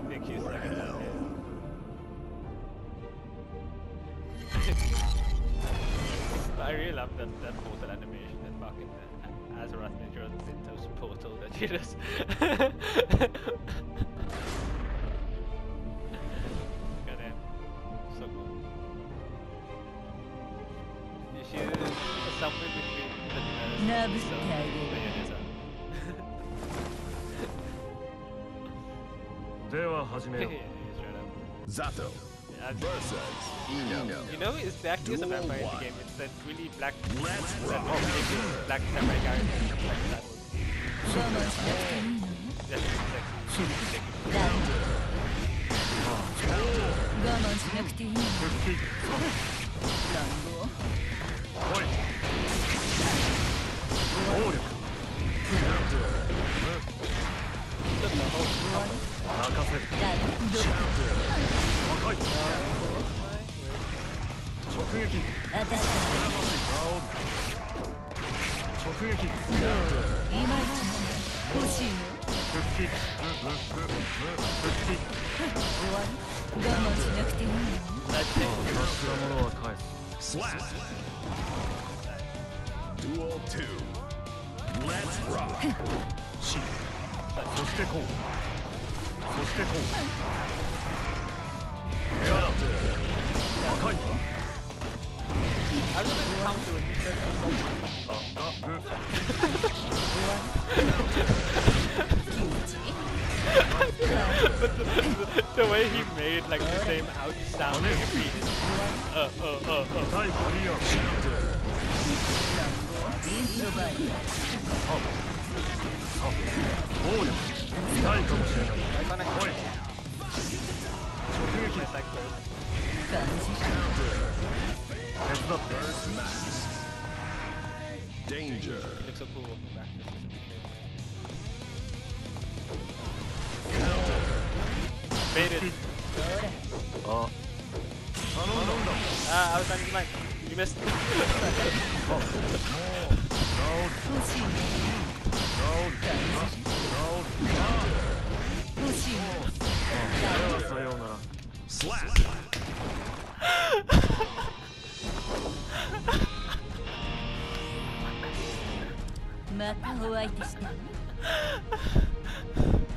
think he's like I really love that portal animation and fucking Azeroth Ninja Zinto's portal that you just goddamn, so cool. You should somewhere between the Bayonetta. では始めよう。 Zato versus Eno. You know, his back is a vampire in the game. It's that really black, Let's that rock. really black samurai guy. Like that one. That's Slap. Duel 2. Let's rock. そしてこう。そしてこう。赤い。 How does it counter when you said but the way he made like the same out sound like a penis. Danger. He looks so cool walking back. Baited. I was trying to get mine. You missed. Slap. またお相手した。